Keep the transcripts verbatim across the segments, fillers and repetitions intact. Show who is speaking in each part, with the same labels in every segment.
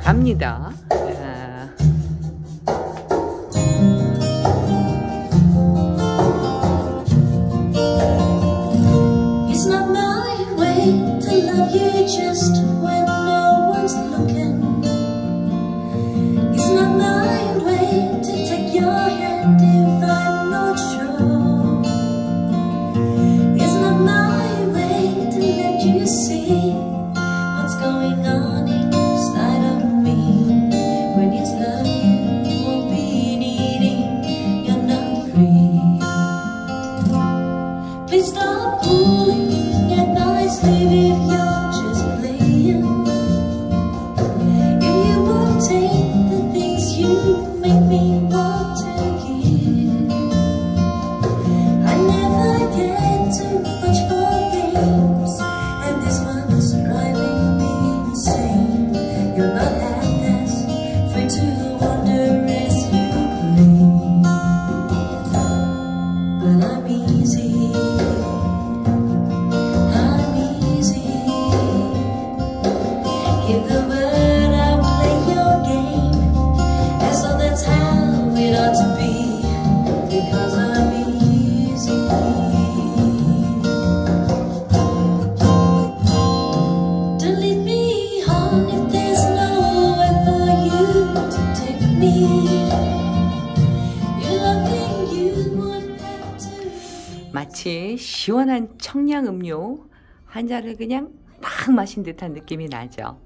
Speaker 1: 갑니다. 아.
Speaker 2: It's not my way to love you just when no one's looking. It's not my way to take your hand if I'm not sure. It's not my way to let you see what's going on inside of me. When it's love you won't be needing, you're not free. Please stop pulling at my sleeve if you're just playing. If you won't take the things you make me want to give, I never get too much for games, and this one's driving me insane. You're not half as free to wander as you claim, but I'm easy. I'm easy. Give the word, I will play your game, as though that's how it ought to be, because I'm easy. Don't lead me on if there's nowhere for you to take me. Your loving you would have to.
Speaker 1: 마치 시원한 청량 음료 한 잔을 그냥 딱 마신 듯한 느낌이 나죠.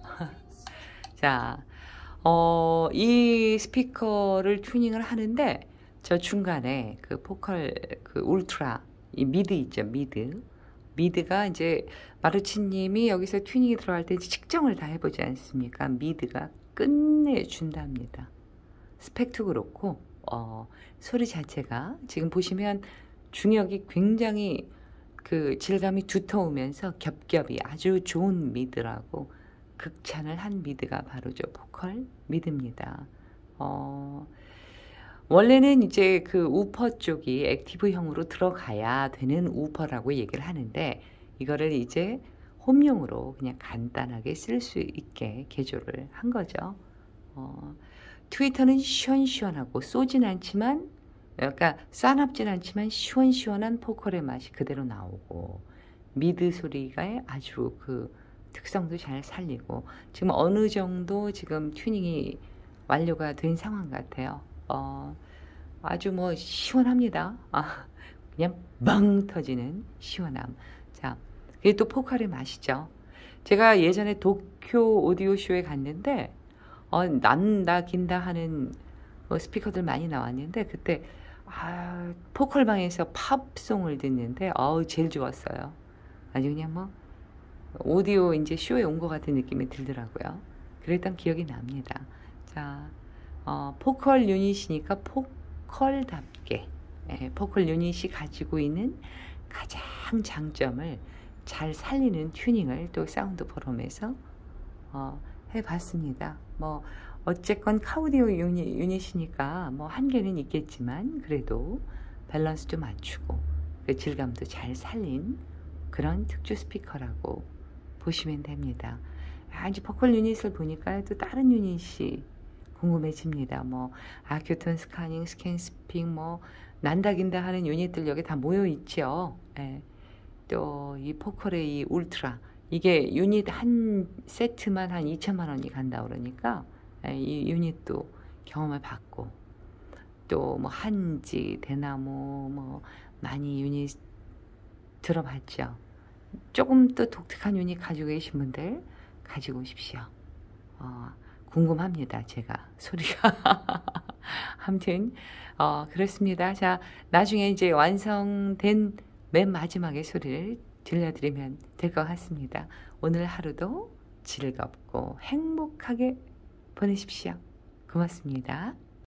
Speaker 1: 자, 어, 이 스피커를 튜닝을 하는데 저 중간에 그 포컬 그 울트라 이 미드 있죠, 미드. 미드가 이제 마루치님이 여기서 튜닝이 들어갈 때 측정을 다 해보지 않습니까? 미드가 끝내준답니다. 스펙도 그렇고 어, 소리 자체가 지금 보시면 중역이 굉장히 그 질감이 두터우면서 겹겹이 아주 좋은 미드라고 극찬을 한 미드가 바로 저 보컬 미드입니다. 어, 원래는 이제 그 우퍼 쪽이 액티브형으로 들어가야 되는 우퍼라고 얘기를 하는데 이거를 이제 홈용으로 그냥 간단하게 쓸 수 있게 개조를 한 거죠. 어, 트위터는 시원시원하고 쏘진 않지만 그러니까 싸납진 않지만 시원시원한 포컬의 맛이 그대로 나오고 미드 소리가 아주 그 특성도 잘 살리고 지금 어느 정도 지금 튜닝이 완료가 된 상황 같아요. 어, 아주 뭐 시원합니다. 아, 그냥 멍 터지는 시원함. 자, 이게 또 포컬의 맛이죠. 제가 예전에 도쿄 오디오 쇼에 갔는데 어, 난다 긴다 하는 뭐 스피커들 많이 나왔는데 그때 아, 포컬방에서 팝송을 듣는데 어우 제일 좋았어요. 아주 그냥 뭐 오디오 이제 쇼에 온 것 같은 느낌이 들더라고요. 그랬던 기억이 납니다. 자, 어, 포컬 유닛이니까 포컬답게 예, 포컬 유닛이 가지고 있는 가장 장점을 잘 살리는 튜닝을 또 사운드 포럼에서 어, 해봤습니다. 뭐 어쨌건 카우디오 유닛, 유닛이니까 뭐 한계는 있겠지만 그래도 밸런스도 맞추고 그 질감도 잘 살린 그런 특주 스피커라고 보시면 됩니다. 아주 포컬 유닛을 보니까 또 다른 유닛이 궁금해집니다. 뭐 아큐톤, 스카닝, 스캔스핑, 뭐 난다긴다 하는 유닛들 여기 다 모여 있죠. 예. 또 이 포컬의 이 울트라 이게 유닛 한 세트만 한 이천만 원이 간다 그러니까 예, 이 유닛도 경험을 받고 또 뭐 한지, 대나무 뭐 많이 유닛 들어봤죠. 조금 또 독특한 유닛 가지고 계신 분들 가지고 오십시오. 어, 궁금합니다. 제가 소리가 아무튼 어, 그렇습니다. 자, 나중에 이제 완성된 맨 마지막에 소리를 들려드리면 될 것 같습니다. 오늘 하루도 즐겁고 행복하게 보내십시오. 고맙습니다.